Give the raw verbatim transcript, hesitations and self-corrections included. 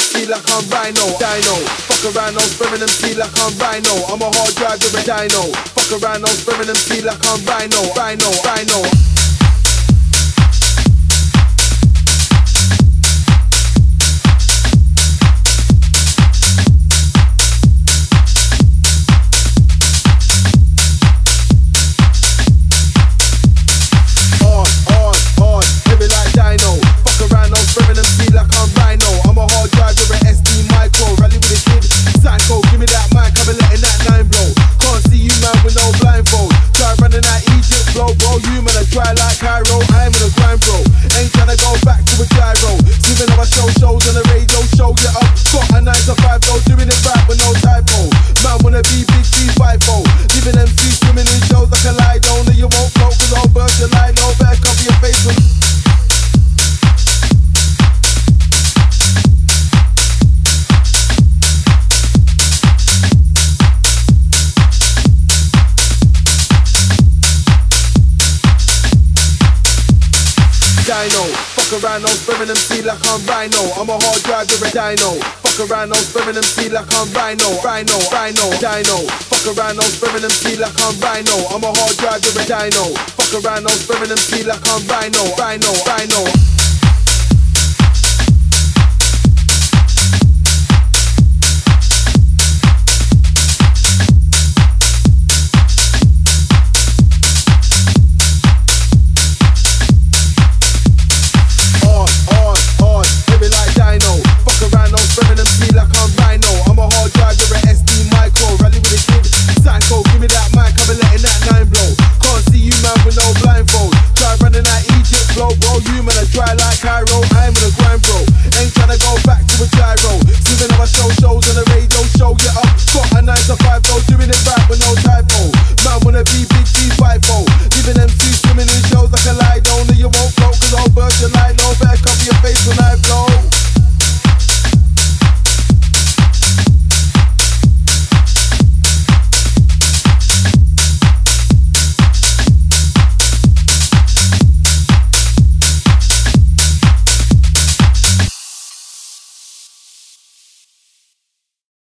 see like I'm Rhino, Dino. Fuck around, no sparing them see like I'm Rhino. I'm a hard drive with a Dino. Fuck around, no sparing them see like I'm Rhino, Rhino, Rhino. Try like Cairo, I'm in a grind, bro. Ain't tryna go back to a gyro. Even though I show shows on the radio, show you up. Got a nine to five, though, doing it right with no typo. Man wanna be big three five oh. Leaving M C swimming in shows like a lie. Only you won't float, cause I'll burst your line. No better cover your face with. Dino, fuck around, no sparing them see like I'm Rhino. I'm a hard drive with a Dino. Fuck around, no sparing them see like I'm Rhino, Rhino, Rhino, Dino. Fuck around, no sparing them see like I'm Rhino. I'm a hard drive with a Dino. Fuck around, no sparing them see like I'm Rhino, Rhino, Rhino.